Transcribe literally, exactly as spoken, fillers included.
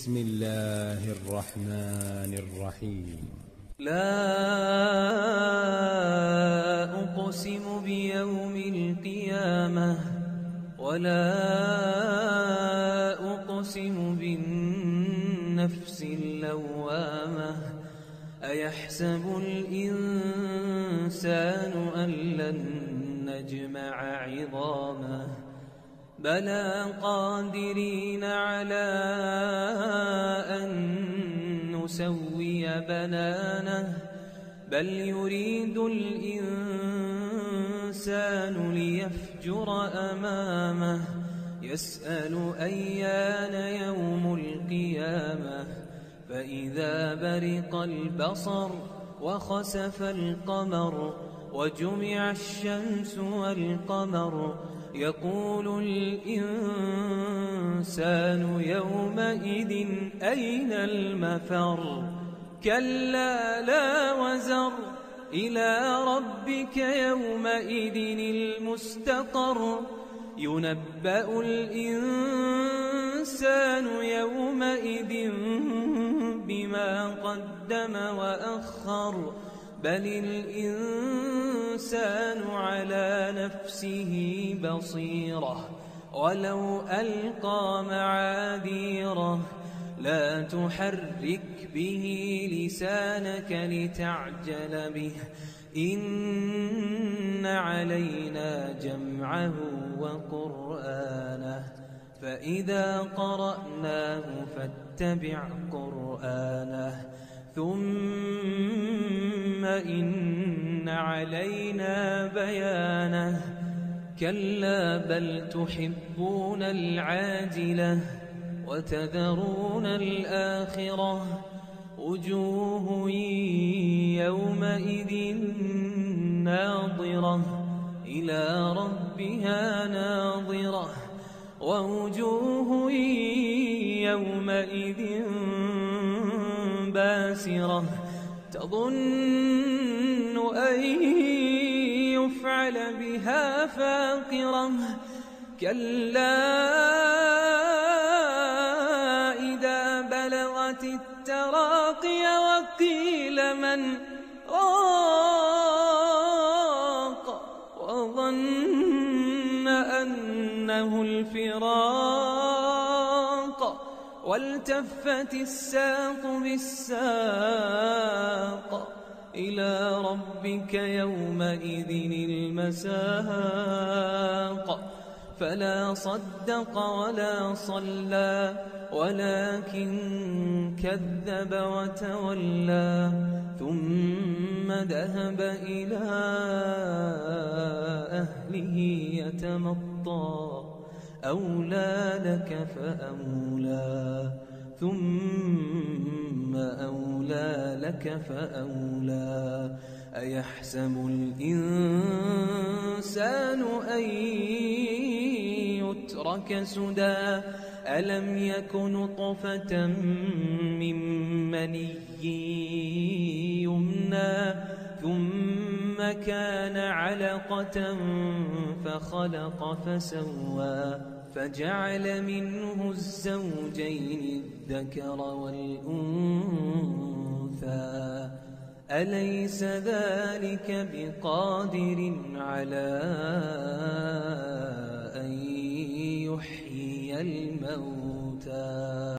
بسم الله الرحمن الرحيم. لا أقسم بيوم القيامة ولا أقسم بالنفس اللوامة أيحسب الإنسان أن لن نجمع عظامه بلى قادرين على أن نسوي بنانه بل يريد الإنسان ليفجر أمامه يسأل أيان يوم القيامة فإذا برق البصر وخسف القمر وجمع الشمس والقمر يقول الإنسان يومئذ أين المفر كلا لا وزر إلى ربك يومئذ المستقر ينبأ الإنسان يومئذ بما قدم وأخر بل الإنسان على نفسه بصيرة ولو ألقى معاذيره لا تحرك به لسانك لتعجل به إن علينا جمعه وقرآنه فإذا قرأناه فاتبع قرآنه ثم إن علينا بيانه كلا بل تحبون العاجلة وتذرون الآخرة وجوه يومئذ ناظرة إلى ربها ناظرة ووجوه يومئذ باسرة تظن أن يفعل بها فاقرة كلا إذا بلغت التراقي وقيل من راق وظن أنه الفراق والتفت الساق بالساق إلى ربك يومئذ المساق فلا صدق ولا صلى ولكن كذب وتولى ثم ذهب إلى أهله يتمطى أولى لك فأولى ثم أولى لك فأولى أيحسب الإنسان أن يترك سدى ألم يك نطفة من مني يمنى ثم كان علقة فخلق فسوى فجعل منه الزوجين الذكر والأنثى أليس ذلك بقادر على أن يحيي الموتى